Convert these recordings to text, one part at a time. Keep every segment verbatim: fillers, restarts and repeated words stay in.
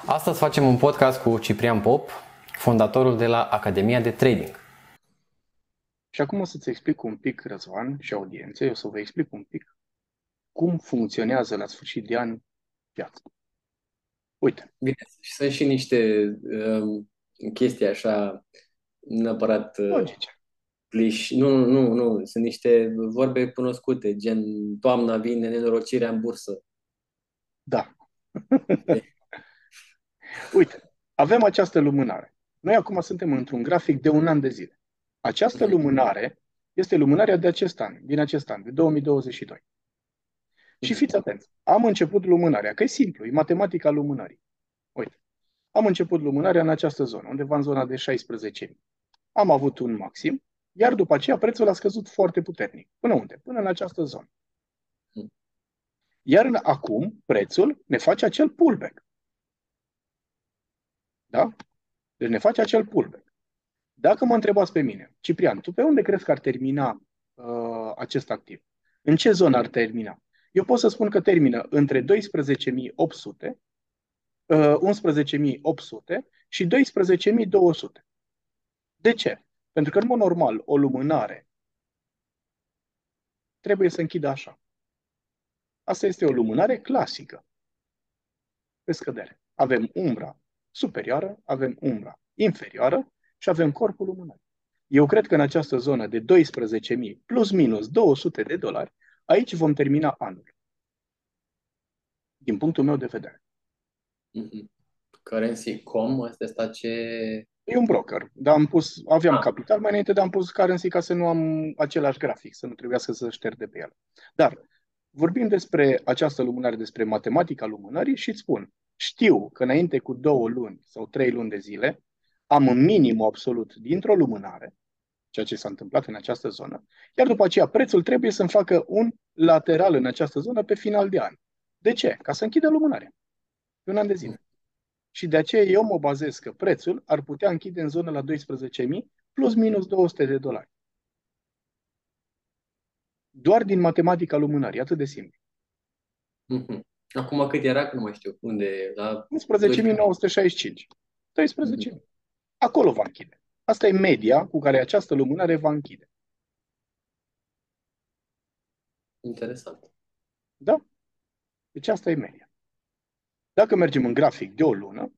Astăzi facem un podcast cu Ciprian Pop, fondatorul de la Academia de Trading. Și acum o să-ți explic un pic, Răzvan și audienței, o să vă explic un pic cum funcționează la sfârșit de an piața. Uite, Bine, și sunt și niște um, chestii așa, neapărat uh, logice. cliși. Nu, nu, nu, nu, sunt niște vorbe cunoscute, gen toamna vine, nenorocirea în bursă. Da. Uite, avem această lumânare. Noi acum suntem într-un grafic de un an de zile. Această Mhm, lumânare este lumânarea de acest an, din acest an, de două mii douăzeci și doi. Și mhm, fiți atenți, am început lumânarea, că e simplu, e matematica lumânării. Uite, am început lumânarea în această zonă, undeva în zona de șaisprezece mii. Am avut un maxim, iar după aceea prețul a scăzut foarte puternic. Până unde? Până în această zonă. mhm. Iar în, acum prețul ne face acel pullback. Da? Deci ne face acel pullback. Dacă mă întrebați pe mine, Ciprian, tu pe unde crezi că ar termina uh, acest activ? În ce zonă ar termina? Eu pot să spun că termină între doisprezece mii opt sute, uh, unsprezece mii opt sute și doisprezece mii două sute. De ce? Pentru că, în mod normal, o lumânare trebuie să închidă așa. Asta este o lumânare clasică, pe scădere. Avem umbra superioară, avem umbra inferioară și avem corpul lumânării. Eu cred că în această zonă de doisprezece mii plus minus două sute de dolari, aici vom termina anul, din punctul meu de vedere. Mhm. Currency punct com, asta este ce... E un broker, dar am pus, aveam Ah, capital mai înainte, dar am pus currency ca să nu am același grafic, să nu trebuiască să șterg de pe el. Dar vorbim despre această lumânare, despre matematica lumânării și îți spun, știu că înainte cu două luni sau trei luni de zile am în minim absolut dintr-o lumânare, ceea ce s-a întâmplat în această zonă, iar după aceea prețul trebuie să-mi facă un lateral în această zonă pe final de an. De ce? Ca să închidă lumânarea. Pe un an de zile. Și de aceea eu mă bazez că prețul ar putea închide în zonă la doisprezece mii plus minus două sute de dolari. Doar din matematica lumânării, atât de simplu. mhm. Acum cât era, că nu mai știu, unde, la doisprezece. unsprezece mii nouă sute șaizeci și cinci. Mhm. doisprezece mii. Acolo va închide. Asta e media cu care această lumânare va închide. Interesant. Da? Deci asta e media. Dacă mergem în grafic de o lună,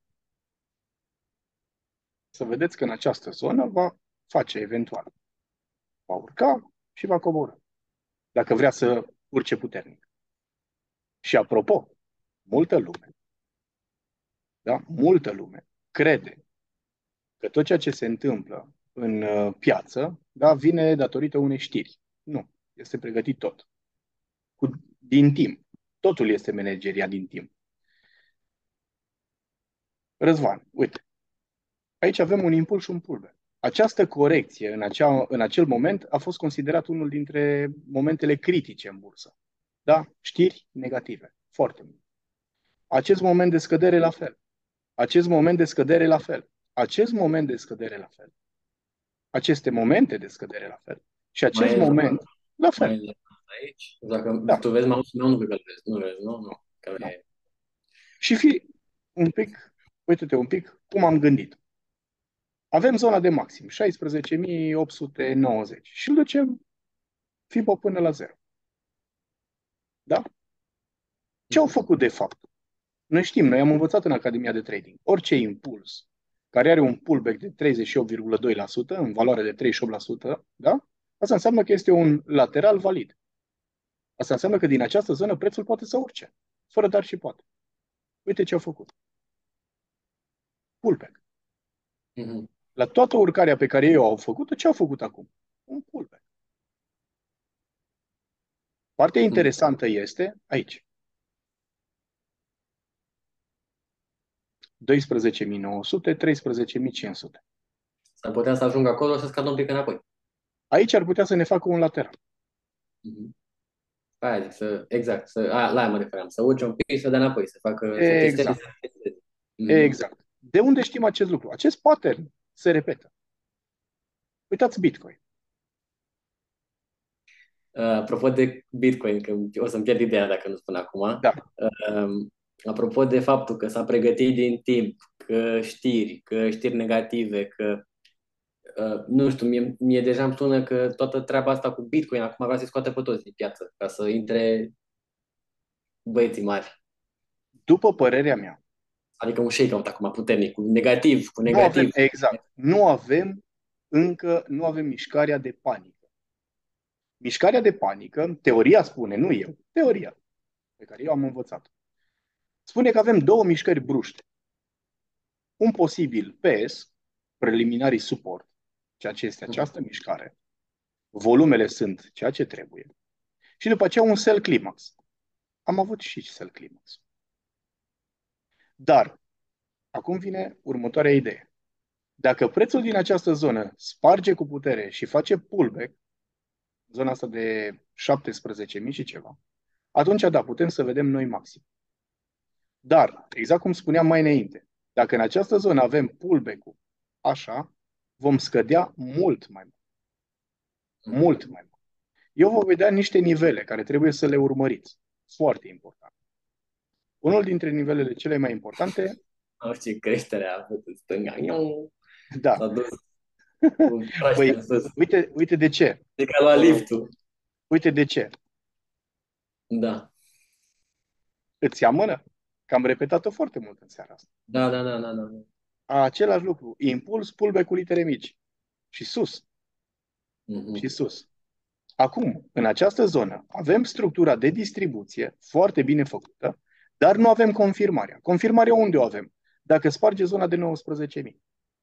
să vedeți că în această zonă va face eventual. Va urca și va coborâ. Dacă vrea să urce puternic. Și apropo, multă lume, da? Multă lume crede că tot ceea ce se întâmplă în uh, piață, da, vine datorită unei știri. Nu. Este pregătit tot. Cu, din timp. Totul este manageria din timp. Răzvan, uite, aici avem un impuls și un pullback. Această corecție în, acea, în acel moment a fost considerat unul dintre momentele critice în bursă. Da? Știri negative. Foarte mult. Acest moment de scădere la fel. Acest moment de scădere la fel. Acest moment de scădere la fel. Aceste momente de scădere la fel. Și Mai acest e zona, moment la mai fel. e zona aici. Dacă Da, tu vezi mouse-ul meu, nu cred că-l vezi. Nu vezi, nu? Nu. Că da. e... Și fi un pic, uite-te un pic cum am gândit. Avem zona de maxim, șaisprezece mii opt sute nouăzeci și îl ducem FIBO până la zero. Da? Ce au Mhm. făcut de fapt? Noi știm, noi am învățat în Academia de Trading, orice impuls care are un pullback de treizeci și opt virgulă doi la sută în valoare de treizeci și opt la sută, da? Asta înseamnă că este un lateral valid. Asta înseamnă că din această zonă prețul poate să urce, fără dar și poate. Uite ce au făcut. Pullback. Mhm. La toată urcarea pe care ei au făcut-o, ce au făcut acum? Un pullback. Partea Mhm. interesantă este aici. doisprezece mii nouă sute, treisprezece mii cinci sute. S-ar putea să ajungă acolo să scadă un pic înapoi. Aici ar putea să ne facă un lateral. Mhm. Aia zic, să, exact, să, a, la aia mă referam, să urce un pic, să dea înapoi, să facă, să testeze, să Exact. testeze. Mhm. Exact. De unde știm acest lucru? Acest pattern se repetă. Uitați Bitcoin. Uh, apropo de Bitcoin, că o să-mi pierd ideea dacă nu spun acum. Da. Uh, apropo de faptul că s-a pregătit din timp, că știri, că știri negative, că uh, nu știu, mie, mie deja îmi sună că toată treaba asta cu Bitcoin acum vrea să-i scoate pe toți din piață, ca să intre băieții mari. După părerea mea, Adică un shakeout acum puternic, cu negativ, cu nu avem, negativ. exact, nu avem încă, nu avem mișcarea de panică. Mișcarea de panică, teoria spune, nu eu, teoria pe care eu am învățat, spune că avem două mișcări bruște. Un posibil P S, preliminary support, ceea ce este această mișcare, volumele sunt ceea ce trebuie, și după aceea un sell climax. Am avut și sell climax. Dar, acum vine următoarea idee. Dacă prețul din această zonă sparge cu putere și face pullback, zona asta de șaptesprezece mii și ceva, atunci, da, putem să vedem noi maxim. Dar, exact cum spuneam mai înainte, dacă în această zonă avem pullback-ul așa, vom scădea mult mai mult. Mult mai mult. Eu vă voi da niște nivele care trebuie să le urmăriți. Foarte important. Unul dintre nivelele cele mai importante, Nu știu ce creștere a avut în stânga. Iu, da, S-a dus cu praștea în păi, sus. uite, uite de ce. E ca la Uh, liftul. uite de ce. Da. Îți ia mână? Că am repetat-o foarte mult în seara asta. Da, da, da, da, da. Același lucru. Impuls, pullback cu litere mici. Și sus. Și Mhm. sus. Acum, în această zonă, avem structura de distribuție foarte bine făcută, dar nu avem confirmarea. Confirmarea unde o avem? Dacă sparge zona de nouăsprezece mii.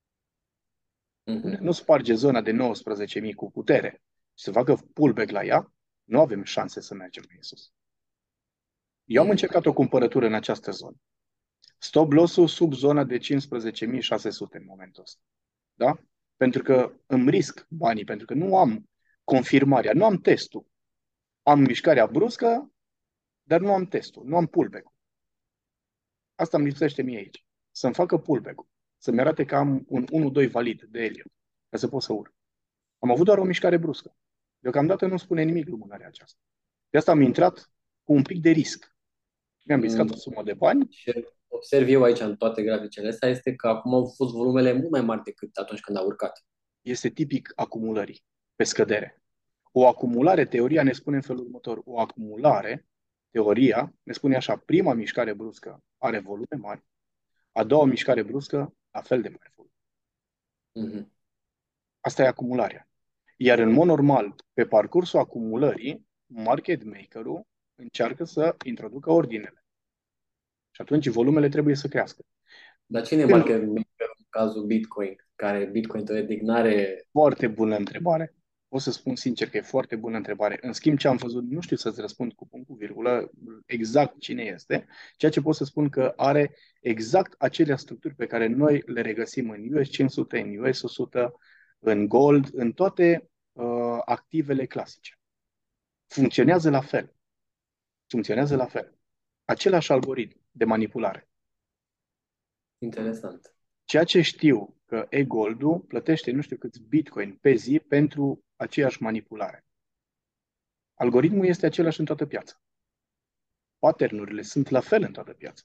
Mhm. Nu sparge zona de nouăsprezece mii cu putere și să facă pullback la ea, nu avem șanse să mergem mai sus. Eu am Mhm. încercat o cumpărătură în această zonă. Stop loss-ul sub zona de cincisprezece mii șase sute în momentul ăsta. Da? Pentru că îmi risc banii, pentru că nu am confirmarea, nu am testul. Am mișcarea bruscă, dar nu am testul, nu am pullback-ul. Asta îmi lipsește mie aici. Să-mi facă pullback-ul. Să-mi arate că am un unu doi valid de Helium, ca să pot să urc. Am avut doar o mișcare bruscă. Deocamdată nu spune nimic lumânarea aceasta. De asta am intrat cu un pic de risc. Mi-am riscat Mm. o sumă de bani. Ce observ eu aici în toate graficele astea este că acum au fost volumele mult mai mari decât atunci când au urcat. Este tipic acumulării pe scădere. O acumulare, teoria ne spune în felul următor. O acumulare, teoria, ne spune așa, prima mișcare bruscă are volume mari, a doua mișcare bruscă, la fel de mare volume. Mhm. Asta e acumularea. Iar în mod normal, pe parcursul acumulării, market maker-ul încearcă să introducă ordinele. Și atunci volumele trebuie să crească. Dar cine e Când market maker în cazul Bitcoin? Care Bitcoin teoretic n-are... Foarte bună întrebare. O să spun sincer că e foarte bună întrebare. În schimb, ce am văzut, nu știu să-ți răspund cu punct cu virgulă exact cine este, ceea ce pot să spun că are exact aceleași structuri pe care noi le regăsim în U S cinci sute, în U S o sută, în Gold, în toate uh, activele clasice. Funcționează la fel. Funcționează la fel. Același algoritm de manipulare. Interesant. Ceea ce știu că e-Gold-ul plătește nu știu câți bitcoin pe zi pentru aceeași manipulare. Algoritmul este același în toată piața. Pattern-urile sunt la fel în toată piața.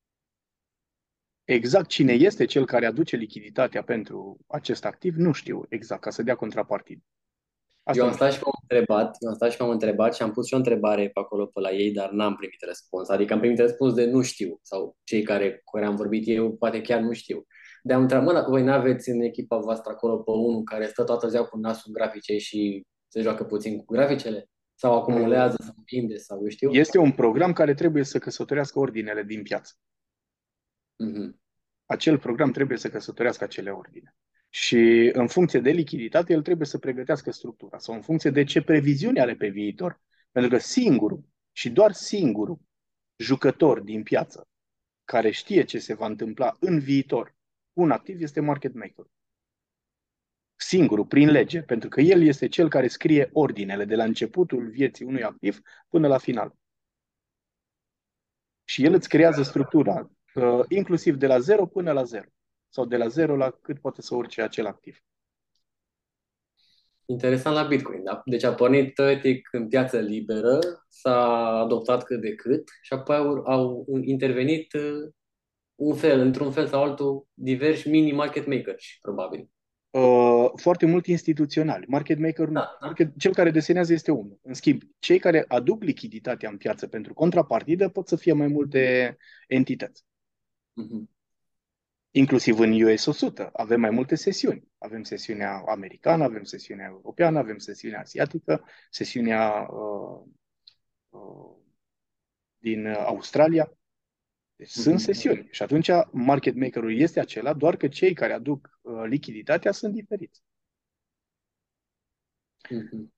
Exact cine este cel care aduce lichiditatea pentru acest activ, nu știu exact, ca să dea contrapartid. Eu Asta am nu știu. stat și m-am întrebat, eu am stat și m-am întrebat și am pus și o întrebare pe acolo pe la ei, dar n-am primit răspuns. Adică am primit răspuns de nu știu, sau cei care, cu care am vorbit eu, poate chiar nu știu. De am întrebat, mă, dar voi n-aveți în echipa voastră acolo pe unul care stă toată ziua cu nasul în grafice și se joacă puțin cu graficele? Sau acumulează, sau vinde, sau eu știu? Este un program care trebuie să căsătorească ordinele din piață. Mhm. Acel program trebuie să căsătorească acele ordine. Și în funcție de lichiditate, el trebuie să pregătească structura sau în funcție de ce previziuni are pe viitor. Pentru că singurul și doar singurul jucător din piață care știe ce se va întâmpla în viitor cu un activ este market maker. Singurul, prin lege, pentru că el este cel care scrie ordinele de la începutul vieții unui activ până la final. Și el îți creează structura, uh, inclusiv de la zero până la zero. Sau de la zero la cât poate să urce acel activ. Interesant la Bitcoin, da? Deci a pornit teoretic în piață liberă, s-a adoptat cât de cât și apoi au, au intervenit uh, un fel, într-un fel sau altul, diversi mini market makers, probabil. Uh, foarte mult instituționali. Market maker nu. Da, da. Market, cel care desenează este unul. În schimb, cei care aduc lichiditatea în piață pentru contrapartidă pot să fie mai multe entități. Mhm. Inclusiv în U S o sută avem mai multe sesiuni. Avem sesiunea americană, avem sesiunea europeană, avem sesiunea asiatică, sesiunea uh, uh, din Australia. Deci sunt Mhm. sesiuni. Și atunci market makerul este acela, doar că cei care aduc uh, lichiditatea sunt diferiți. Mhm.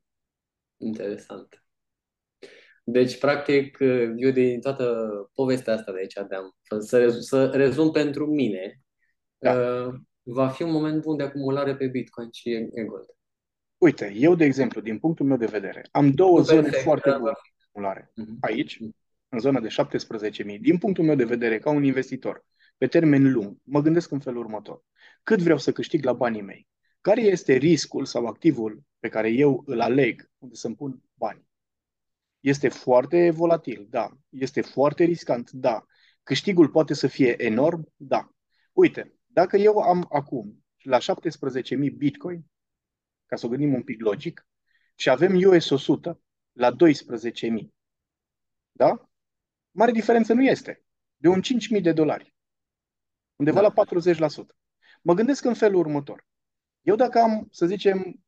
Interesant. Deci, practic, eu din toată povestea asta de aici, de-am, să, rezu- să rezum pentru mine, Da. uh, va fi un moment bun de acumulare pe Bitcoin și e-gold. Uite, eu, de exemplu, din punctul meu de vedere, am două Nu zone perfect, foarte dar va bune de acumulare. fi. Mhm. Aici, în zona de șaptesprezece mii, din punctul meu de vedere, ca un investitor, pe termen lung, mă gândesc în felul următor. Cât vreau să câștig la banii mei? Care este riscul sau activul pe care eu îl aleg unde să-mi pun banii? Este foarte volatil, da. Este foarte riscant, da. Câștigul poate să fie enorm, da. Uite, dacă eu am acum la șaptesprezece mii Bitcoin, ca să o gândim un pic logic, și avem U S o sută la doisprezece mii, da? Mare diferență nu este. De un cinci mii de dolari, undeva la Da. patruzeci la sută. Mă gândesc în felul următor. Eu dacă am, să zicem,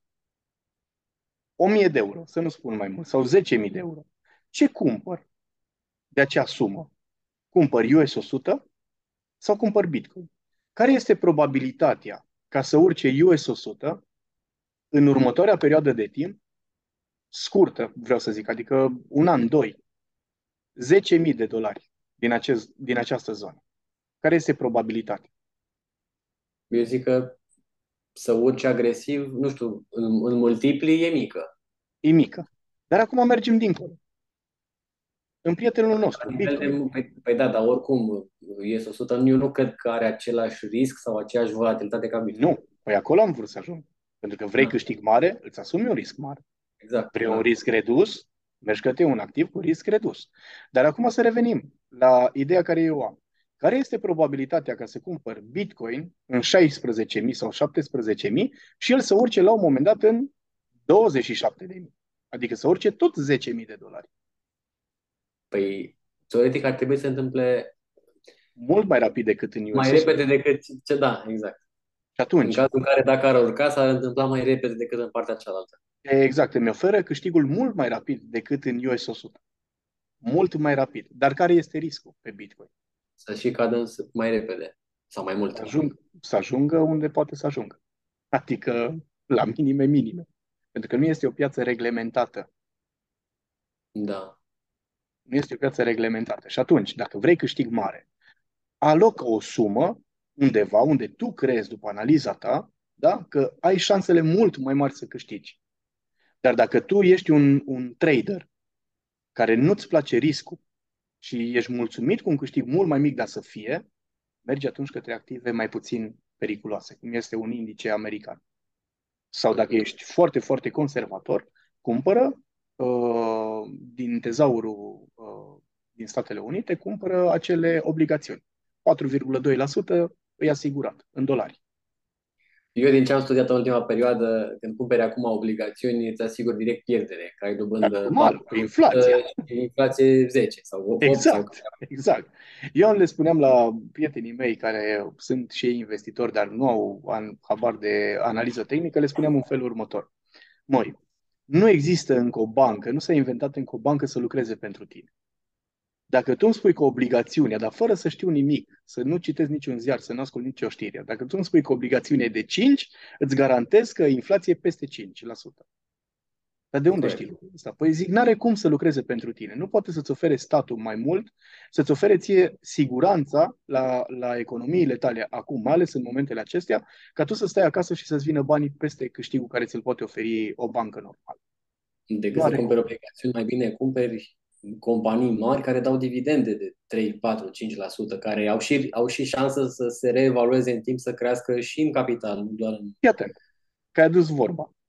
o mie de euro, să nu spun mai mult, sau zece mii de euro, ce cumpăr de acea sumă? Cumpăr U S o sută sau cumpăr Bitcoin? Care este probabilitatea ca să urce U S o sută în următoarea perioadă de timp, scurtă, vreau să zic, adică un an, doi, zece mii de dolari din, acest, din această zonă? Care este probabilitatea? Eu zic că să urci agresiv, nu știu, în, în multipli e mică. E mică. Dar acum mergem dincolo. În prietenul nostru, La nivel Bitcoin. de, păi, păi da, dar oricum, ies o sută, eu nu cred că are același risc sau aceeași volatilitate ca Bitcoin. Nu. Păi acolo am vrut să ajung. Pentru că vrei Da, câștig mare, îți asumi un risc mare. exact, Vrei un da. risc redus, mergi către un activ cu risc redus. Dar acum să revenim la ideea care eu am. Care este probabilitatea ca să cumpăr Bitcoin în șaisprezece mii sau șaptesprezece mii și el să urce la un moment dat în douăzeci și șapte de mii? Adică să urce tot zece mii de dolari. Păi, teoretic ar trebui să se întâmple Mult mai rapid decât în mai U S o sută. repede decât ce, da, exact. Și În atunci, cazul în care dacă ar urca, s-ar întâmpla mai repede decât în partea cealaltă. exact, îmi oferă câștigul mult mai rapid decât în U S o sută. Mult mai rapid. Dar care este riscul pe Bitcoin? Să și cadă însă mai repede sau mai Să, mult. ajung, să ajungă unde poate să ajungă. Adică la minime minime. Pentru că nu este o piață reglementată. Da. Nu este o piață reglementată. Și atunci, dacă vrei câștig mare, alocă o sumă undeva unde tu crezi după analiza ta, da, că ai șansele mult mai mari să câștigi. Dar dacă tu ești un, un trader care nu-ți place riscul și ești mulțumit cu un câștig mult mai mic, dar să fie, mergi atunci către active mai puțin periculoase, cum este un indice american. Sau dacă Mhm. ești foarte, foarte conservator, cumpără uh, din tezaurul uh, din Statele Unite, cumpără acele obligațiuni. patru virgulă doi la sută îi asigurat în dolari. Eu din ce am studiat în ultima perioadă, când cumperi acum obligațiuni, îți asigur direct pierdere, că ai Dar dobândă normal, cu inflația. patru și inflație zece sau opt sau Exact, exact. Eu le spuneam la prietenii mei care sunt și ei investitori, dar nu au an, habar de analiză tehnică, le spuneam în felul următor. Măi, nu există încă o bancă, nu s-a inventat încă o bancă să lucreze pentru tine. Dacă tu îmi spui că obligațiunea, dar fără să știu nimic, să nu citesc niciun ziar, să nu ascult nicio știre, dacă tu îmi spui că obligațiunea e de cinci, îți garantez că inflație e peste cinci la sută. Dar de unde știi corect. lucrul ăsta? Păi zic, n-are cum să lucreze pentru tine. Nu poate să-ți ofere statul mai mult, să-ți ofere ție siguranța la, la economiile tale acum, mai ales în momentele acestea, ca tu să stai acasă și să-ți vină banii peste câștigul care ți-l poate oferi o bancă normală. Decât Nu să are cumperi cum. obligațiuni, mai bine cumperi companii mari care dau dividende de trei, patru, cinci la sută, care au și, au și șansă să se reevalueze în timp, să crească și în capital, nu doar în... Fii atent, că ai adus vorba.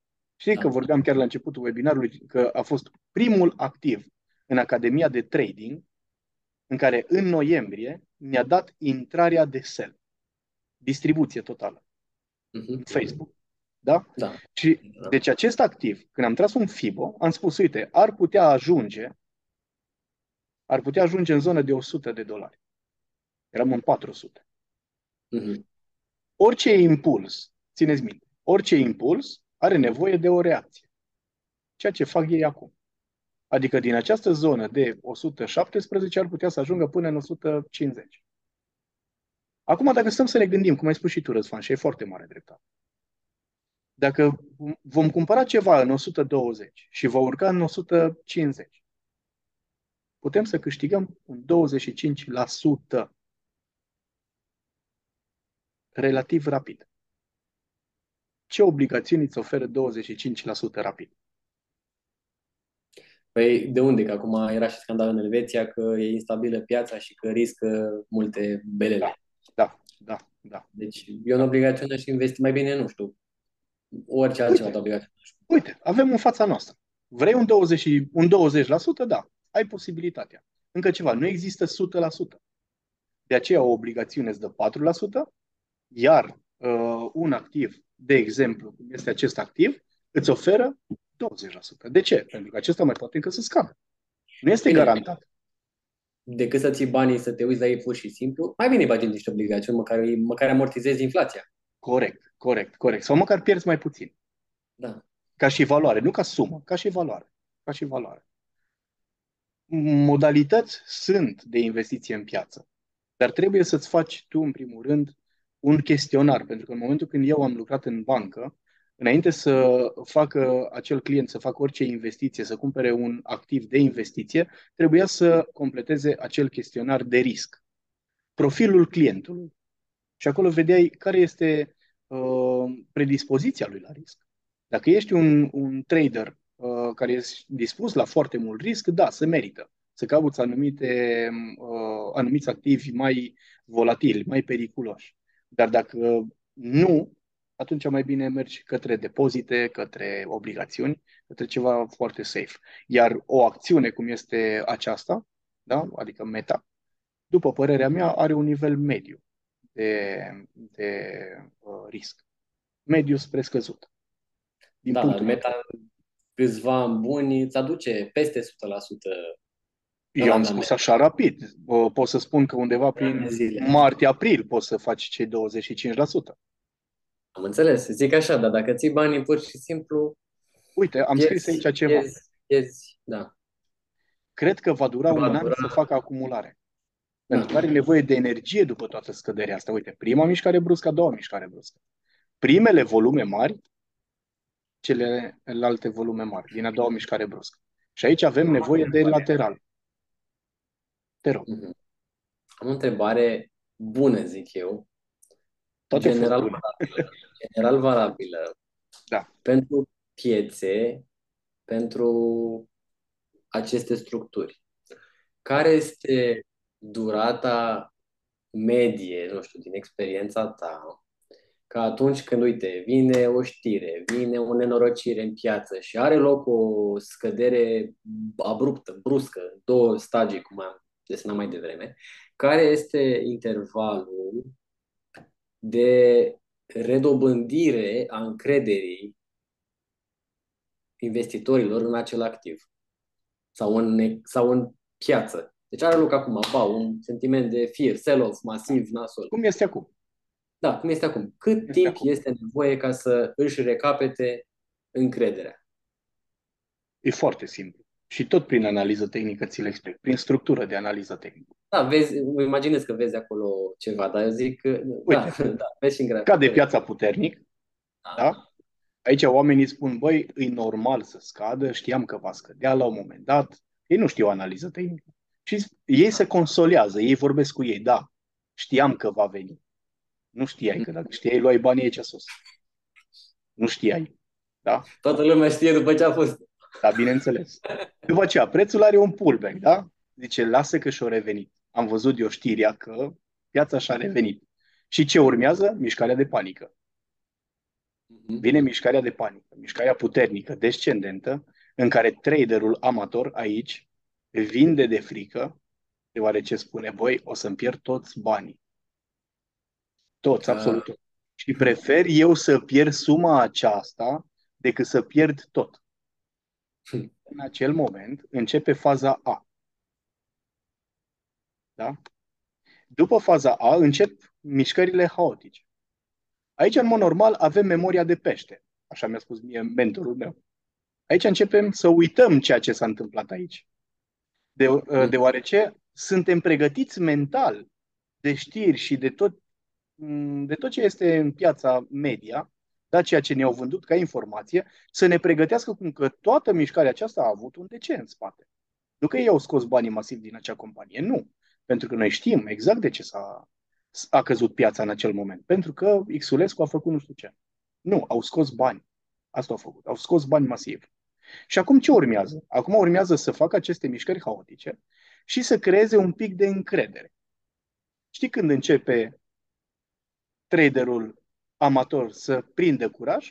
Știi că Da. vorbeam chiar la începutul webinarului că a fost primul activ în Academia de Trading în care în noiembrie mi-a dat intrarea de sell, distribuție totală în Mhm. Facebook. Da? Da. Și Da. deci acest activ, când am tras un FIBO, am spus, uite, ar putea ajunge, ar putea ajunge în zonă de o sută de dolari. Eram în patru sute. Mhm. Orice impuls, țineți minte, orice impuls are nevoie de o reacție. Ceea ce fac ei acum. Adică din această zonă de o sută șaptesprezece ar putea să ajungă până în o sută cincizeci. Acum, dacă stăm să ne gândim, cum ai spus și tu, Răzvan, și e foarte mare dreptate. Dacă vom cumpăra ceva în o sută douăzeci și va urca în o sută cincizeci, putem să câștigăm un douăzeci și cinci la sută relativ rapid. Ce obligațiuni îți oferă douăzeci și cinci la sută rapid? Păi de unde? Că acum era și scandal în Elveția că e instabilă piața și că riscă multe Da, belele. da, da, da. Deci eu în da. obligațiune și investi mai bine, nu știu, orice altceva de Uite, obligațiune. uite, avem în fața noastră. Vrei un douăzeci, un douăzeci la sută? Da, ai posibilitatea. Încă ceva, nu există o sută la sută. De aceea o obligațiune îți dă patru la sută, iar uh, un activ, de exemplu, cum este acest activ, îți oferă douăzeci la sută. De ce? Pentru că acesta mai poate încă să scadă. Nu este Bine, garantat. decât să ții banii să te uiți la ei pur și simplu, mai bine bagi în niște obligațiuni, măcar, măcar amortizezi inflația. Corect, corect, corect. Sau măcar pierzi mai puțin. Da. Ca și valoare, nu ca sumă, ca și valoare. Ca și valoare. Modalități sunt de investiție în piață, dar trebuie să-ți faci tu, în primul rând, un chestionar, pentru că în momentul când eu am lucrat în bancă, înainte să facă acel client să facă orice investiție, să cumpere un activ de investiție, trebuia să completeze acel chestionar de risc, profilul clientului. Și acolo vedeai care este uh, predispoziția lui la risc. Dacă ești un, un trader uh, care este dispus la foarte mult risc, da, se merită să cauți anumite, uh, anumiți activi mai volatili, mai periculoși. Dar dacă nu, atunci mai bine mergi către depozite, către obligațiuni, către ceva foarte safe. Iar o acțiune cum este aceasta, da? Adică Meta, după părerea mea, are un nivel mediu de, de uh, risc. Mediu spre scăzut, din Da, dar punctul meu de meta vedere. câțiva ani buni îți aduce peste o sută la sută Eu am spus randament așa rapid. Uh, Pot să spun că undeva în ani de prin zile. martie-april poți să faci cei douăzeci și cinci la sută. Am înțeles, zic așa, dar dacă ții banii pur și simplu, Uite, am scris pierzi, aici ceva. pierzi, pierzi, da. Cred că va dura Va un an dura, să facă acumulare. Pentru că da. are nevoie de energie după toată scăderea asta. Uite, prima mișcare bruscă, a doua mișcare bruscă. Primele volume mari, celelalte volume mari, din a doua mișcare bruscă. Și aici avem Am o nevoie de întrebare. lateral. Te rog, Mhm. Am o întrebare bună, zic eu, toate au fost general bune. valabilă, general valabilă Da. pentru piețe, pentru aceste structuri. Care este durata medie, nu știu, din experiența ta, că atunci când, uite, vine o știre, vine o nenorocire în piață și are loc o scădere abruptă, bruscă, două stagii, cum am desenat mai devreme, care este intervalul de redobândire a încrederii investitorilor în acel activ sau în, sau în piață? Deci are loc acum, ba, un sentiment de fear, sell-off masiv, nasol. Cum este acum? Da, cum este acum? Cât Este timp acum. este nevoie ca să își recapete încrederea? E foarte simplu. Și tot prin analiză tehnică ți le explic, prin structură de analiză tehnică. Da, vezi, îmi imaginez că vezi acolo ceva, dar eu zic că, da, Uite, da, vezi și în cade grafic. piața puternic, Da. da? Aici oamenii spun, băi, e normal să scadă, știam că va scădea la un moment dat. Ei nu știu analiză tehnică. Și ei se consolează, ei vorbesc cu ei, da, știam că va veni. Nu știai, că dacă știai, luai banii aici sus. Nu știai, da? Toată lumea știe după ce a fost. Da, bineînțeles. După aceea, prețul are un pullback, da? Zice, lasă că și-o revenit. Am văzut eu știrea că piața și-a revenit. Și ce urmează? Mișcarea de panică. Mhm. Vine mișcarea de panică, mișcarea puternică, descendentă, în care traderul amator aici vinde de frică, deoarece spune, băi, o să-mi pierd toți banii. Toți, Uh, absolut toți. Și prefer eu să pierd suma aceasta decât să pierd tot. În acel moment începe faza A. Da? După faza A încep mișcările haotice. Aici, în mod normal, avem memoria de pește. Așa mi-a spus mie mentorul meu. Aici începem să uităm ceea ce s-a întâmplat aici. De, deoarece suntem pregătiți mental de știri și de tot, de tot ce este în piața media, da, ceea ce ne-au vândut ca informație, să ne pregătească cum că toată mișcarea aceasta a avut un de ce în spate. Nu că ei au scos banii masiv din acea companie, nu. Pentru că noi știm exact de ce s-a a căzut piața în acel moment. Pentru că Xulescu a făcut nu știu ce. Nu, au scos bani. Asta au făcut. Au scos bani masiv. Și acum ce urmează? Acum urmează să facă aceste mișcări haotice și să creeze un pic de încredere. Știi când începe traderul amator să prindă curaj?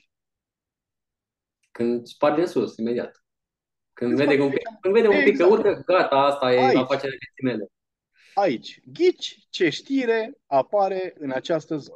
Când spar din sus, imediat. Când Când vede, spate că un aici. pic, când vede un pic că Exact. urcă, gata, asta e Aici. afacerea vieții mele. Aici. Ghici ce știre apare în această zonă.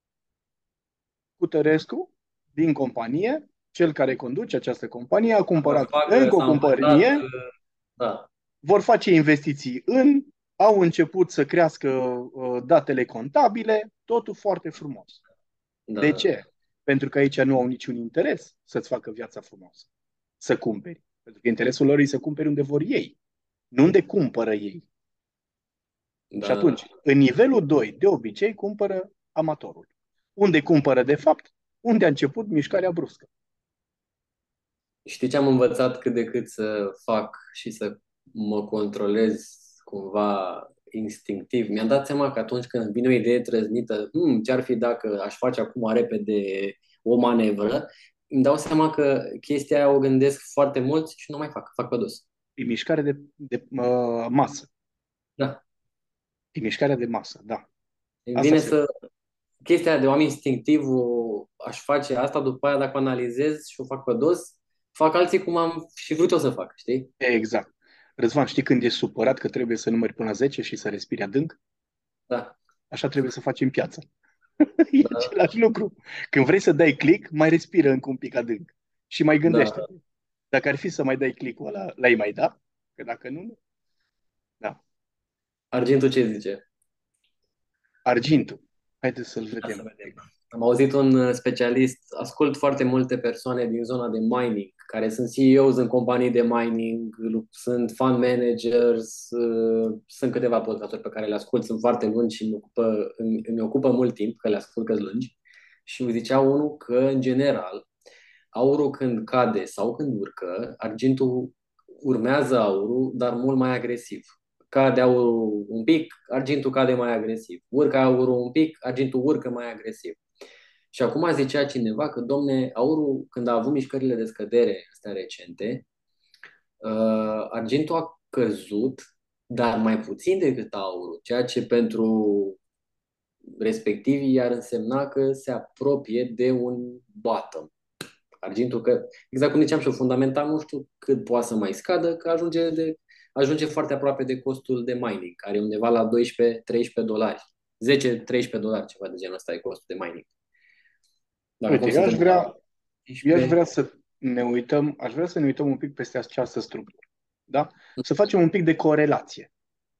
Cutărescu, din companie, cel care conduce această companie, a Să cumpărat facă, încă o s-a învățat, companie, da, vor face investiții în, au început să crească uh, datele contabile, totul foarte frumos. da, De da, ce? Pentru că aici nu au niciun interes să-ți facă viața frumoasă, să cumperi. Pentru că interesul lor e să cumperi unde vor ei, nu unde cumpără ei. Și da, da, atunci, da. în nivelul doi, de obicei, cumpără amatorul. Unde cumpără, de fapt? Unde a început mișcarea bruscă. Știi ce am învățat cât de cât să fac și să mă controlez cumva instinctiv? Mi-am dat seama că atunci când îmi vine o idee trăznită, hmm, ce-ar fi dacă aș face acum repede o manevră, îmi dau seama că chestia aia o gândesc foarte mult și nu mai fac, fac pe dos. E mișcare de, de uh, masă. Da. E mișcarea de masă, da. Îmi Asta vine se... să chestia de om instinctiv o, aș face asta, după aia dacă o analizez și o fac pe dos, fac alții cum am și vrut eu să fac, știi? Exact. Răzvan, știi când ești supărat că trebuie să numeri până la zece și să respiri adânc? Da. Așa trebuie să faci în piață. E Da, același lucru. Când vrei să dai click, mai respiră încă un pic adânc. Și mai da. gândește. Dacă ar fi să mai dai click-ul ăla, l-ai mai da? Că dacă nu, nu. Da. Argintul ce zice? Argintul. Haideți să-l Ia să vedem. vedem. Am auzit un uh, specialist, ascult foarte multe persoane din zona de mining, care sunt C E Os în companii de mining, lu- sunt fund managers, uh, sunt câteva podcasturi pe care le ascult, sunt foarte lungi și îmi ocupă, îmi, îmi ocupă mult timp, că le ascult că lungi. Și îmi zicea unul că, în general, aurul când cade sau când urcă, argintul urmează aurul, dar mult mai agresiv. Cade aurul un pic, argintul cade mai agresiv. Urcă aurul un pic, argintul urcă mai agresiv. Și acum zicea cineva că, domne, aurul, când a avut mișcările de scădere astea recente, uh, argintul a căzut, dar mai puțin decât aurul, ceea ce pentru respectivii ar însemna că se apropie de un bottom. Argintul, că, exact cum ziceam și eu, fundamental nu știu cât poate să mai scadă, că ajunge, de, ajunge foarte aproape de costul de mining, care e undeva la doisprezece treisprezece dolari. zece treisprezece dolari, ceva de genul ăsta e costul de mining. Dacă Uite, acum eu aș suntem la vrea, eu aș paisprezece, vrea să ne uităm, aș vrea să ne uităm un pic peste această structură. Da? Să facem un pic de corelație.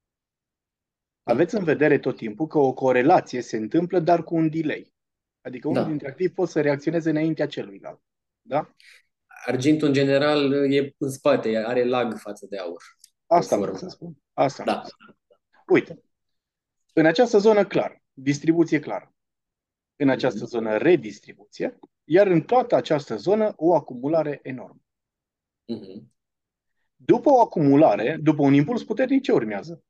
da, Aveți în vedere tot timpul că o corelație se întâmplă, dar cu un delay. Adică unul da. dintre activi poate să reacționeze înaintea celuilalt. Da? Argintul, în general, e în spate, are lag față de aur, pe Asta vreau formă. să spun. Asta vreau Da. să spun. Uite, în această zonă clar, distribuție clară. În această Mhm. zonă redistribuție, iar în toată această zonă o acumulare enormă. Mhm. După o acumulare, după un impuls puternic, ce urmează?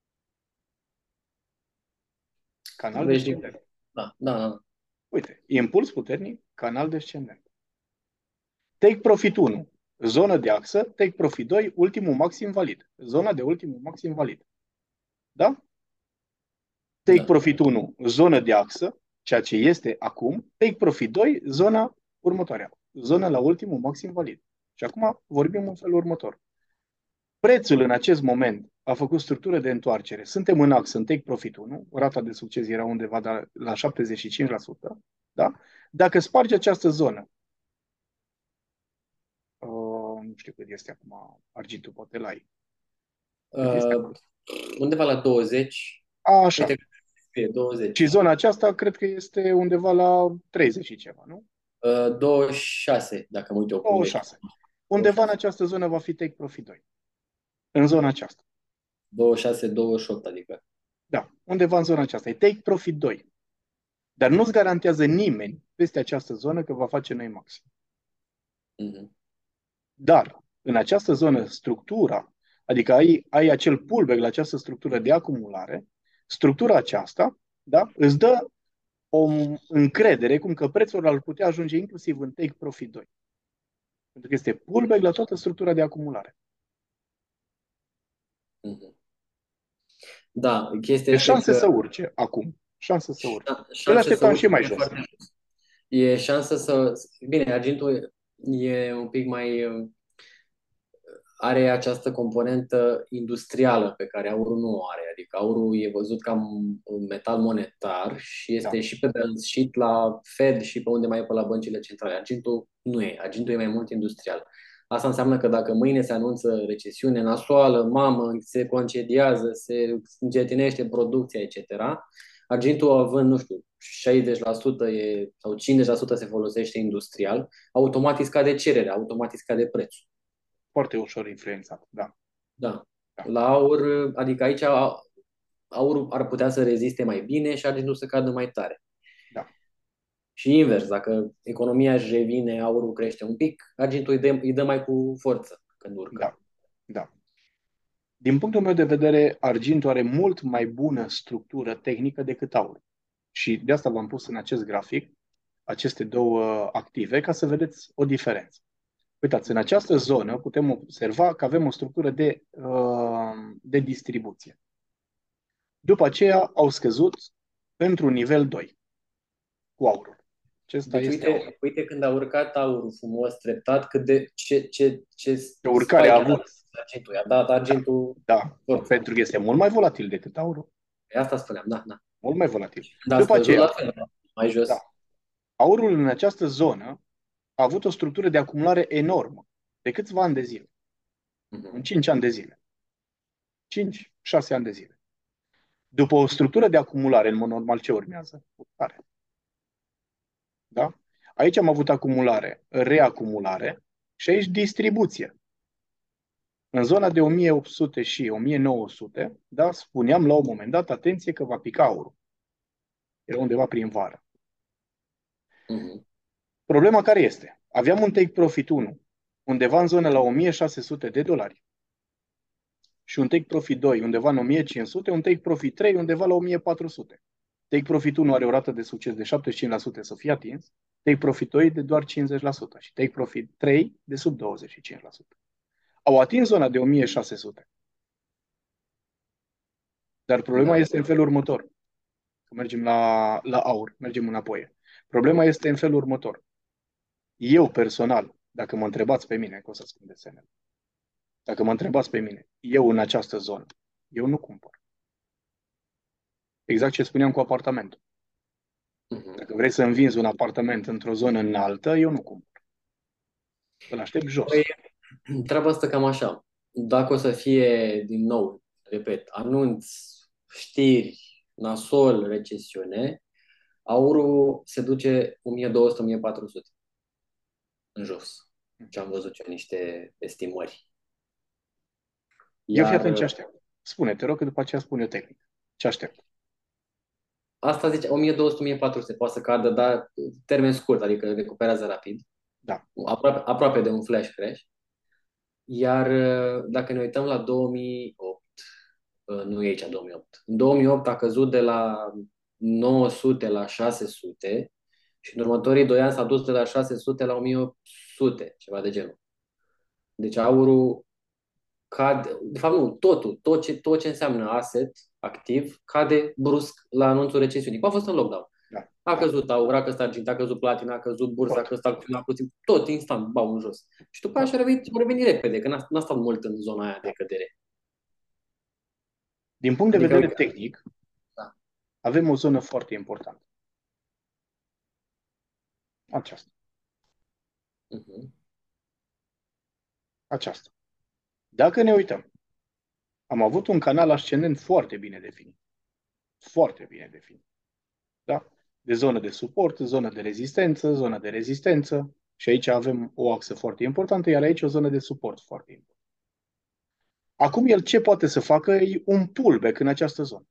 Canal Deci, descendent. da, da, da. Uite, impuls puternic, canal descendent. Take profit unu, zonă de axă, take profit doi, ultimul maxim valid. Zona de ultimul maxim valid. Da? Take Da. profit unu, zonă de axă, ceea ce este acum. Take profit doi, zona următoarea. Zonă la ultimul maxim valid. Și acum vorbim în felul următor. Prețul în acest moment a făcut structură de întoarcere. Suntem în ax, în take profit unu, rata de succes era undeva de la șaptezeci și cinci la sută. Da? Dacă spargi această zonă, uh, nu știu cât este acum argintul, poate la ai. Cât este Uh, acum? undeva la douăzeci. Așa. Uite, scrie douăzeci. Și zona aceasta cred că este undeva la treizeci și ceva, nu? Uh, douăzeci și șase, dacă mă uit eu cum vechi. douăzeci și șase. Undeva în această zonă va fi take profit doi. În zona aceasta. douăzeci și șase, douăzeci și opt, adică. Da, undeva în zona aceasta. E take profit doi. Dar nu-ți garantează nimeni peste această zonă că va face noi maxim. Uh-huh. Dar în această zonă, structura, adică ai, ai acel pullback la această structură de acumulare, structura aceasta, da, îți dă o încredere cum că prețul ar putea ajunge inclusiv în take profit doi. Pentru că este pullback la toată structura de acumulare. Uh-huh. Da, chestia E este șanse că... să urce acum. Șanse să urce. Da, Eu le șanse să așteptam și urce mai jos. foarte jos. E șansă să... Bine, argintul e un pic mai... Are această componentă industrială pe care aurul nu o are. Adică aurul e văzut ca un metal monetar și este Da. și pe balance sheet la Fed și pe unde mai e pe la băncile centrale. Argintul nu e. Argintul e mai mult industrial. Asta înseamnă că dacă mâine se anunță recesiune nasoală, mamă, se concediază, se încetinește producția, et cetera, argintul având, nu știu, șaizeci la sută e, sau cincizeci la sută se folosește industrial, automat îi scade cererea, automat îi scade prețul. Foarte ușor influențat, da. Da. Da. La aur, adică aici aurul ar putea să reziste mai bine și argintul să cadă mai tare. Da. Și invers, dacă economia își revine, aurul crește un pic, argintul îi dă, îi dă mai cu forță când urcă. Da. Da. Din punctul meu de vedere, argintul are mult mai bună structură tehnică decât aur. Și de asta v-am pus în acest grafic aceste două active ca să vedeți o diferență. Uitați, în această zonă putem observa că avem o structură de, de distribuție. După aceea au scăzut într-un nivel doi cu aurul. Acesta Deci este uite, aurul. uite când a urcat aurul frumos, treptat, cât de ce, ce, ce Ce urcare a avut. Argintul. I-a dat argintul. Da, da, pentru că este mult mai volatil decât aurul. Pe asta spuneam, da, da. Mult mai volatil. Dar După aceea, la fel, mai jos. da, aurul în această zonă a avut o structură de acumulare enormă, de câțiva ani de zile. Uh-huh. În cinci ani de zile. cinci șase ani de zile. După o structură de acumulare, în mod normal, ce urmează? Urcare. Da? Aici am avut acumulare, reacumulare și aici distribuție. În zona de o mie opt sute și o mie nouă sute, da, spuneam la un moment dat, atenție că va pica aurul. Era undeva prin vară. Uh-huh. Problema care este? Aveam un take profit unu, undeva în zona la o mie șase sute de dolari. Și un take profit doi, undeva în o mie cinci sute, un take profit trei, undeva la o mie patru sute. Take profit unu are o rată de succes de șaptezeci și cinci la sută să fie atins, take profit doi de doar cincizeci la sută și take profit trei de sub douăzeci și cinci la sută. Au atins zona de o mie șase sute. Dar problema Da. este în felul următor. Că mergem la, la aur, mergem înapoi. Problema este în felul următor. Eu personal, dacă mă întrebați pe mine, că o să spun desenele, dacă mă întrebați pe mine, eu în această zonă, eu nu cumpăr. Exact ce spuneam cu apartamentul. Uh-huh. Dacă vrei să învinzi un apartament într-o zonă înaltă, eu nu cumpăr. Îl aștept jos. Păi, treaba asta cam așa. Dacă o să fie, din nou, repet, anunț, știri, nasol, recesiune, aurul se duce o mie două sute - o mie patru sute în jos. Ce am văzut eu niște estimări. Iar... Eu fii Iar atent ce aștept. Spune, te rog, că după aceea spun eu tehnic. Ce aștept? asta zice o mie două sute - o mie patru sute poate să cadă, dar termen scurt, adică recuperează rapid. Da. Aproape, aproape de un flash crash. Iar dacă ne uităm la două mii opt, nu e aici două mii opt, în două mii opt a căzut de la nouă sute la șase sute și în următorii doi ani s-a dus de la șase sute la o mie opt sute, ceva de genul. Deci aurul cade, de fapt nu, totul, tot ce, tot ce înseamnă asset activ cade brusc la anunțul recesiunii. Cum a fost în lockdown? Da, A da, căzut aur, a căzut argint, a căzut platina, a căzut bursa, a tot. căzut acțiunea puțin, tot instant, bau în jos. Și după aia Da. și-a revenit, a revenit repede, că n-a, n-a stat mult în zona aia de Da. cădere. Din punct de Adică, vedere uite, tehnic, da. avem o zonă foarte importantă. Aceasta. Uh-huh. Aceasta. Dacă ne uităm, am avut un canal ascendent foarte bine definit. Foarte bine definit. Da? De zonă de suport, zonă de rezistență, zonă de rezistență. Și aici avem o axă foarte importantă, iar aici o zonă de suport foarte importantă. Acum el ce poate să facă? E un pullback în această zonă.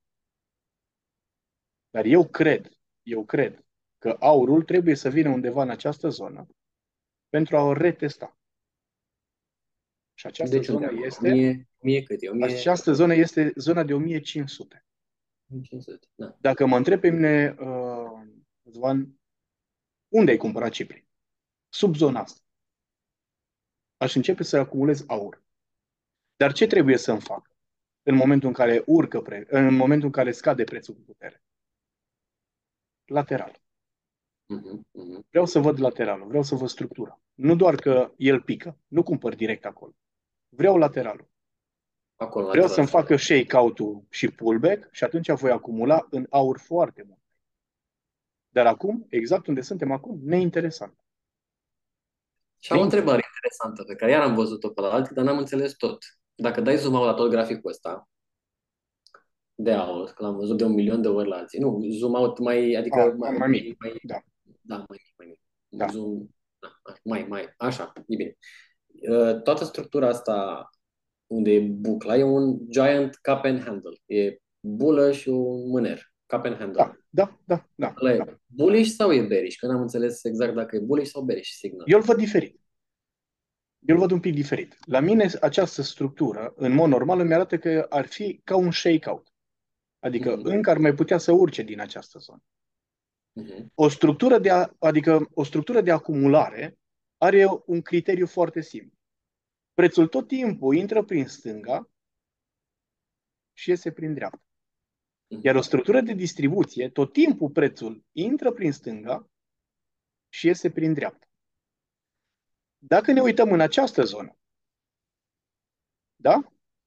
Dar eu cred, eu cred că aurul trebuie să vină undeva în această zonă pentru a o retesta. Și această Deci unde zonă acolo? este, Mie, mie cât e? Mie această zonă este zona de o mie cinci sute. cinci sute. Da. Dacă mă întreb pe mine, uh, Răzvan, unde ai cumpărat cipri? Sub zona asta. Aș începe să acumulez aur. Dar ce trebuie să-mi fac în momentul în care urcă pre- în momentul în care scade prețul cu putere? Lateral. Uh-huh. Uh-huh. Vreau să văd lateralul, vreau să văd structura. Nu doar că el pică, nu cumpăr direct acolo. Vreau lateralul. Acolo, Vreau lateral. să-mi facă shake-out-ul și pullback și atunci voi acumula în aur foarte mult. Dar acum, exact unde suntem acum, neinteresant. Și am o întrebare interesantă pe care iar am văzut-o pe la alții, dar n-am înțeles tot. Dacă dai zoom out la tot graficul ăsta de aur, că l-am văzut de un milion de ori la alții, nu, zoom out mai, A, adică mai, mai mic. mai, mai Da, da, mai mic, mai mic. da. Zoom, da, mai, mai, așa, e bine. Uh, Toată structura asta unde e bucla e un giant cup and handle. E bulă și un mâner. Cup and handle. Da, da, da, da, Ăla da. e bullish sau e bearish? Că n-am înțeles exact dacă e bullish sau bearish signal. Eu îl văd diferit. Eu îl văd un pic diferit. La mine, această structură, în mod normal, îmi arată că ar fi ca un shake-out. Adică Mhm, încă ar mai putea să urce din această zonă. mhm. O structură de, a, adică o structură de acumulare are un criteriu foarte simplu. Prețul tot timpul intră prin stânga și iese prin dreapta. Iar o structură de distribuție, tot timpul prețul intră prin stânga și iese prin dreapta. Dacă ne uităm în această zonă, da?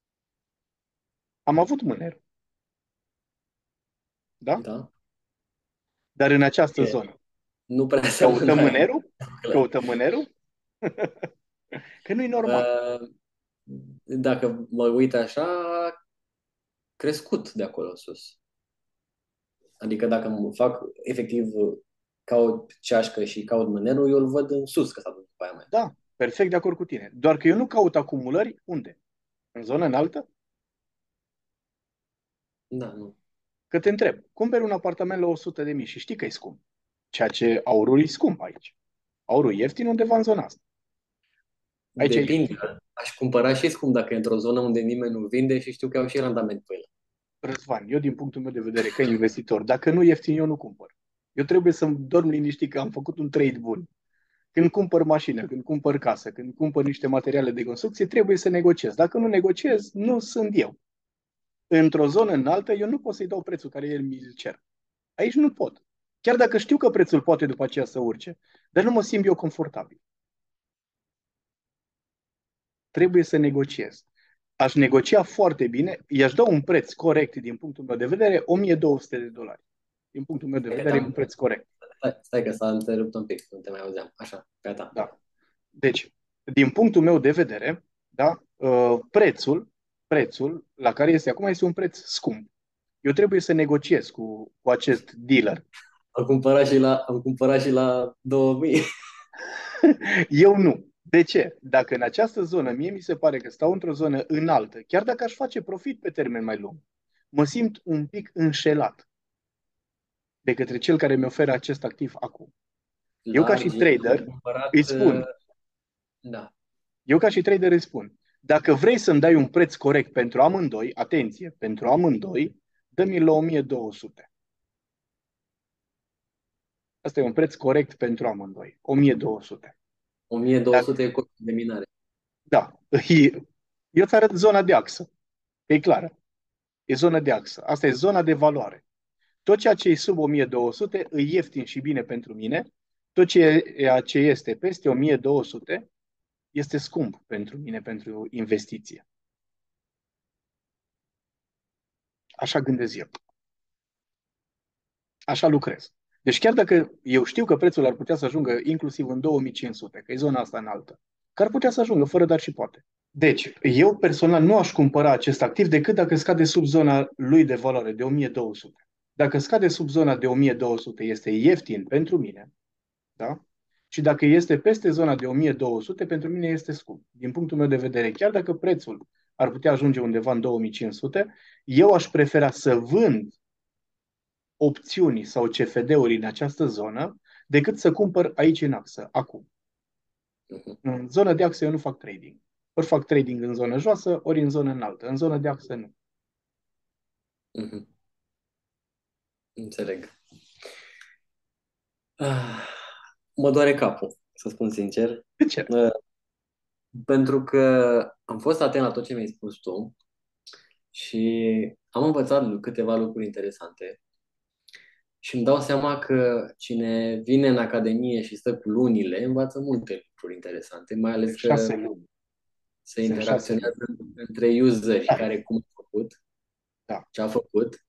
Am avut mâner. Da? Da? Dar în această E, zonă, nu prea căutăm seamănă aia. mânerul? Căutăm mânerul? Că nu e normal. Uh, Dacă mă uit așa, a crescut de acolo sus. Adică dacă mă fac efectiv caut ceașcă și caut mânerul, eu îl văd în sus că s-a dus după aia mai. Da, perfect de acord cu tine. Doar că eu nu caut acumulări unde? În zona înaltă? Da, nu. Că te întreb, cumperi un apartament la o sută de mii și știi că e scump. Ceea ce aurul e scump aici. Aurul e ieftin undeva în zona asta. Aici e Depinde. ieftin. Aș cumpăra și scump dacă e într-o zonă unde nimeni nu vinde și știu că au și randament pe el. Răzvan, eu din punctul meu de vedere, ca investitor, dacă nu e ieftin, eu nu cumpăr. Eu trebuie să-mi dorm liniștit că am făcut un trade bun. Când cumpăr mașină, când cumpăr casă, când cumpăr niște materiale de construcție, trebuie să negociez. Dacă nu negociez, nu sunt eu. Într-o zonă înaltă, eu nu pot să-i dau prețul care el mi-l cer. Aici nu pot. Chiar dacă știu că prețul poate după aceea să urce, dar nu mă simt eu confortabil. Trebuie să negociez. Aș negocia foarte bine, i-aș da un preț corect din punctul meu de vedere, o mie două sute de dolari. Din punctul meu de Stai că, vedere, e un te-am- preț corect. stai, stai că s-a întrerupt un pic, nu te mai auzeam. Așa, gata. Da. Deci, din punctul meu de vedere, da, uh, prețul, prețul la care este acum este un preț scump. Eu trebuie să negociez cu, cu acest dealer. Am cumpărat și la, am cumpărat și la două mii. Eu nu. De ce? Dacă în această zonă mie mi se pare că stau într-o zonă înaltă, chiar dacă aș face profit pe termen mai lung, mă simt un pic înșelat de către cel care mi oferă acest activ acum. Eu La ca și argint am trader cumpărat, îi uh, spun, da. eu ca și trader îi spun, dacă vrei să-mi dai un preț corect pentru amândoi, atenție, pentru amândoi, dă-mi la o mie două sute. Asta e un preț corect pentru amândoi, o mie două sute. o mie două sute Dacă, e costul de minare. da, eu îți arăt zona de axă, e clară. E zona de axă. Asta e zona de valoare. Tot ceea ce e sub o mie două sute e ieftin și bine pentru mine, tot ceea ce este peste o mie două sute este scump pentru mine, pentru investiție. Așa gândesc eu. Așa lucrez. Deci chiar dacă eu știu că prețul ar putea să ajungă inclusiv în două mii cinci sute, că e zona asta înaltă, că ar putea să ajungă fără dar și poate. Deci, eu personal nu aș cumpăra acest activ decât dacă scade sub zona lui de valoare de o mie două sute. Dacă scade sub zona de o mie două sute, este ieftin pentru mine, da? Și dacă este peste zona de o mie două sute, pentru mine este scump. Din punctul meu de vedere, chiar dacă prețul ar putea ajunge undeva în două mii cinci sute, eu aș prefera să vând opțiuni sau C F D-uri în această zonă decât să cumpăr aici în axă, acum. Mhm. În zonă de axă eu nu fac trading. Ori fac trading în zonă joasă, ori în zonă înaltă. În zonă de axă nu. Mhm. Înțeleg. Ah, mă doare capul, să spun sincer. De ce? Uh, Pentru că am fost atent la tot ce mi-ai spus tu și am învățat câteva lucruri interesante. Și îmi dau seama că cine vine în academie și stă cu lunile, învață multe lucruri interesante, mai ales Sunt că șase luni. se Sunt șase luni. interacționează între useri, Da, care cum a făcut, da. ce a făcut,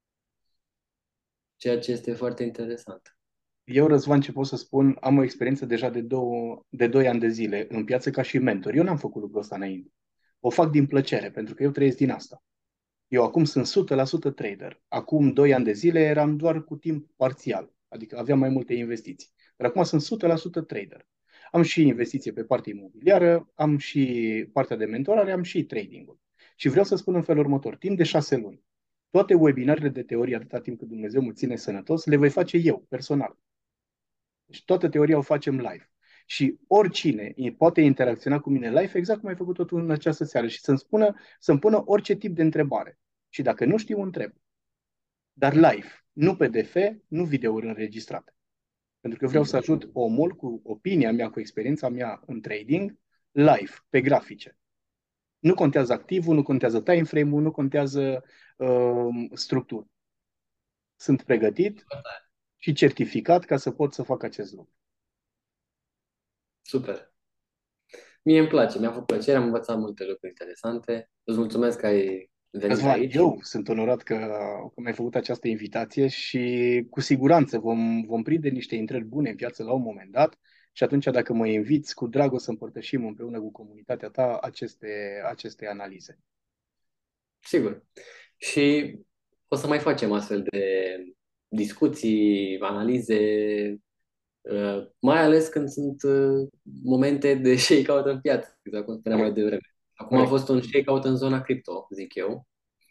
ceea ce este foarte interesant. Eu, Răzvan, ce pot să spun, am o experiență deja de, două, de doi ani de zile în piață ca și mentor. Eu n-am făcut lucrul ăsta înainte. O fac din plăcere, pentru că eu trăiesc din asta. Eu acum sunt o sută la sută trader. Acum doi ani de zile eram doar cu timp parțial, adică aveam mai multe investiții. Dar acum sunt o sută la sută trader. Am și investiție pe partea imobiliară, am și partea de mentorare, am și trading-ul. Și vreau să spun în felul următor, timp de șase luni, toate webinarele de teorie, atâta timp cât Dumnezeu mă ține sănătos, le voi face eu, personal. Deci toată teoria o facem live. Și oricine poate interacționa cu mine live, exact cum ai făcut-o tu în această seară, și să-mi spună, să-mi pună orice tip de întrebare. Și dacă nu știu, întreb. Dar live, nu P D F, nu videouri înregistrate. Pentru că vreau să ajut omul cu opinia mea, cu experiența mea în trading, live, pe grafice. Nu contează activul, nu contează time frame-ul, nu contează uh, structură. Sunt pregătit și certificat ca să pot să fac acest lucru. Super! Mie îmi place, mi-a făcut plăcere, am învățat multe lucruri interesante. Îți mulțumesc că ai venit Răzvan, aici. eu sunt onorat că, că mi-ai făcut această invitație și cu siguranță vom, vom prinde niște intrări bune în viață la un moment dat și atunci dacă mă inviți, cu drag o să împărtășim împreună cu comunitatea ta aceste, aceste analize. Sigur. Și o să mai facem astfel de discuții, analize, uh, mai ales când sunt uh, momente de shake-out în piață, exact cum spuneam mai Corect. devreme. Acum a Corect. fost un shake-out în zona cripto, zic eu,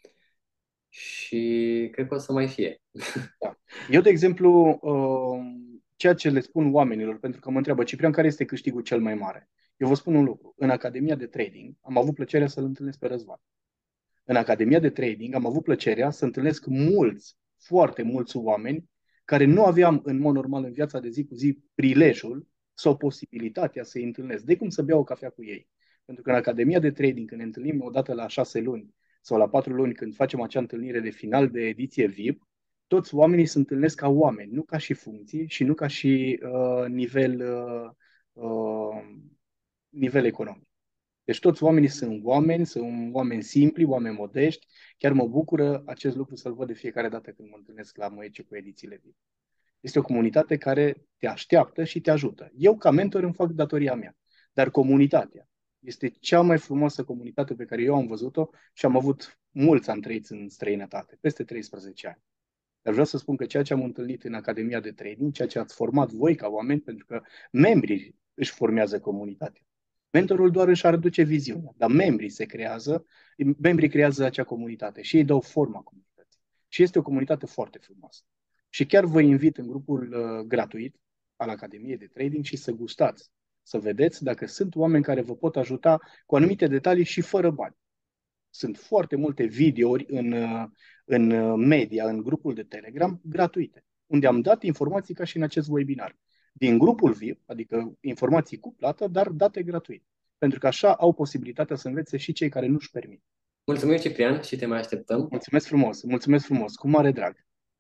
și cred că o să mai fie. Da. Eu, de exemplu, uh, ceea ce le spun oamenilor, pentru că mă întreabă, Ciprian, care este câștigul cel mai mare? Eu vă spun un lucru. În Academia de Trading am avut plăcerea să-l întâlnesc pe Răzvan. În Academia de Trading am avut plăcerea să întâlnesc mulți, foarte mulți oameni care nu aveam în mod normal în viața de zi cu zi prilejul sau posibilitatea să-i întâlnesc. De cum să beau o cafea cu ei. Pentru că în Academia de Trading, când ne întâlnim o dată la șase luni sau la patru luni, când facem acea întâlnire de final de ediție V I P, toți oamenii se întâlnesc ca oameni, nu ca și funcții și nu ca și uh, nivel, uh, uh, nivel economic. Deci toți oamenii sunt oameni, sunt oameni simpli, oameni modești. Chiar mă bucură acest lucru să-l văd de fiecare dată când mă întâlnesc la Moece cu edițiile V I P. Este o comunitate care te așteaptă și te ajută. Eu, ca mentor, îmi fac datoria mea. Dar comunitatea este cea mai frumoasă comunitate pe care eu am văzut-o și am avut mulți ani trăiți în străinătate, peste treisprezece ani. Dar vreau să spun că ceea ce am întâlnit în Academia de Trading, ceea ce ați format voi ca oameni, pentru că membrii își formează comunitatea. Mentorul doar își aduce viziunea, dar membrii se creează, membrii creează acea comunitate și ei dau forma comunității. Și este o comunitate foarte frumoasă. Și chiar vă invit în grupul uh, gratuit al Academiei de Trading și să gustați, să vedeți dacă sunt oameni care vă pot ajuta cu anumite detalii și fără bani. Sunt foarte multe videouri în, uh, în media, în grupul de Telegram, gratuite, unde am dat informații ca și în acest webinar. Din grupul V I P, adică informații cu plată, dar date gratuit. Pentru că așa au posibilitatea să învețe și cei care nu-și permit. Mulțumim, Ciprian, și te mai așteptăm. Mulțumesc frumos, mulțumesc frumos, cu mare drag.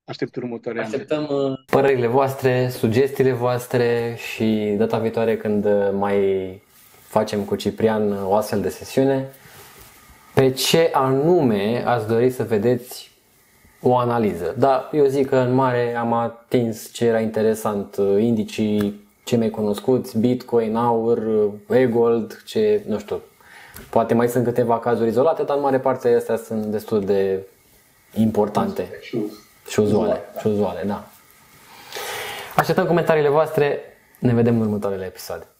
Aștept următoarea. Așteptăm uh, părerile voastre, sugestiile voastre și data viitoare când uh, mai facem cu Ciprian o astfel de sesiune, pe ce anume ați dori să vedeți o analiză. Da, eu zic că în mare am atins ce era interesant, indicii cei mai cunoscuți, Bitcoin, aur, e-gold, ce, nu știu, poate mai sunt câteva cazuri izolate, dar în mare parte astea sunt destul de importante și uzuale, și uzuale, da. Așteptăm comentariile voastre, ne vedem în următoarele episoade.